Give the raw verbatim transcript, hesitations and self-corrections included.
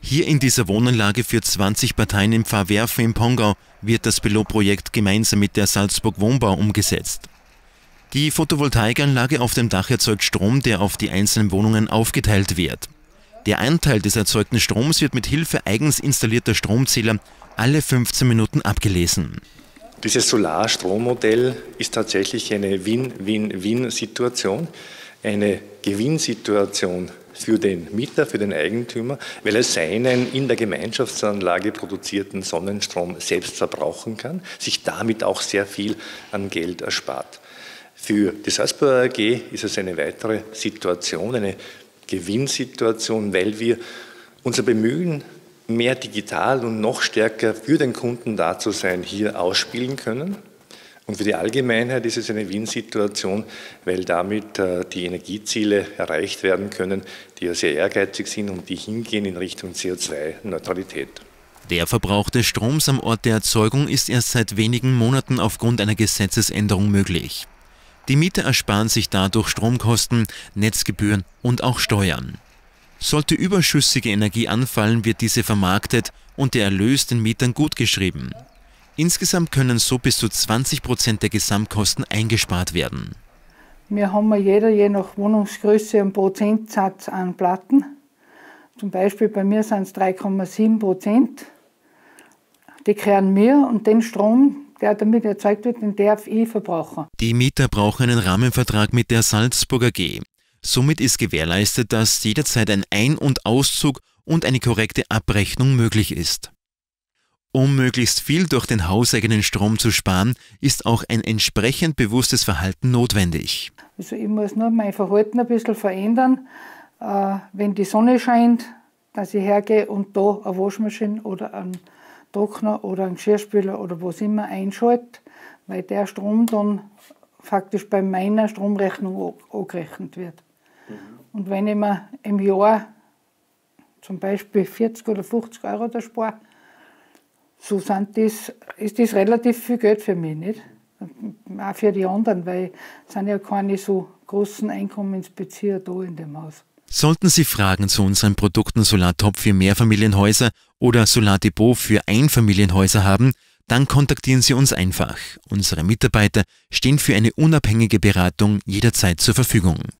Hier in dieser Wohnanlage für zwanzig Parteien im Pfarrwerfen im Pongau wird das Pilotprojekt gemeinsam mit der Salzburg Wohnbau umgesetzt. Die Photovoltaikanlage auf dem Dach erzeugt Strom, der auf die einzelnen Wohnungen aufgeteilt wird. Der Anteil des erzeugten Stroms wird mit Hilfe eigens installierter Stromzähler alle fünfzehn Minuten abgelesen. Dieses Solarstrommodell ist tatsächlich eine Win-Win-Win-Situation, eine Gewinnsituation für den Mieter, für den Eigentümer, weil er seinen in der Gemeinschaftsanlage produzierten Sonnenstrom selbst verbrauchen kann, sich damit auch sehr viel an Geld erspart. Für die Salzburger A G ist es eine weitere Situation, eine Gewinnsituation, weil wir unser Bemühen, mehr digital und noch stärker für den Kunden da zu sein, hier ausspielen können. Und für die Allgemeinheit ist es eine Win-Situation, weil damit äh, die Energieziele erreicht werden können, die ja sehr ehrgeizig sind und die hingehen in Richtung C O zwei Neutralität. Der Verbrauch des Stroms am Ort der Erzeugung ist erst seit wenigen Monaten aufgrund einer Gesetzesänderung möglich. Die Mieter ersparen sich dadurch Stromkosten, Netzgebühren und auch Steuern. Sollte überschüssige Energie anfallen, wird diese vermarktet und der Erlös den Mietern gutgeschrieben. Insgesamt können so bis zu zwanzig Prozent der Gesamtkosten eingespart werden. Wir haben jeder je nach Wohnungsgröße einen Prozentsatz an Platten. Zum Beispiel bei mir sind es drei Komma sieben Prozent. Die gehören mir und den Strom, der damit erzeugt wird, den darf ich verbrauchen. Die Mieter brauchen einen Rahmenvertrag mit der Salzburger A G. Somit ist gewährleistet, dass jederzeit ein Ein- und Auszug und eine korrekte Abrechnung möglich ist. Um möglichst viel durch den hauseigenen Strom zu sparen, ist auch ein entsprechend bewusstes Verhalten notwendig. Also ich muss nur mein Verhalten ein bisschen verändern. Äh, wenn die Sonne scheint, dass ich hergehe und da eine Waschmaschine oder einen Trockner oder einen Geschirrspüler oder was immer einschalte, weil der Strom dann faktisch bei meiner Stromrechnung angerechnet wird. Mhm. Und wenn ich mir im Jahr zum Beispiel vierzig oder fünfzig Euro da spare, so sind das, ist das relativ viel Geld für mich, nicht? Auch für die anderen, weil es sind ja keine so großen Einkommensbezieher da in dem Haus. Sollten Sie Fragen zu unseren Produkten Solartop für Mehrfamilienhäuser oder Solardepot für Einfamilienhäuser haben, dann kontaktieren Sie uns einfach. Unsere Mitarbeiter stehen für eine unabhängige Beratung jederzeit zur Verfügung.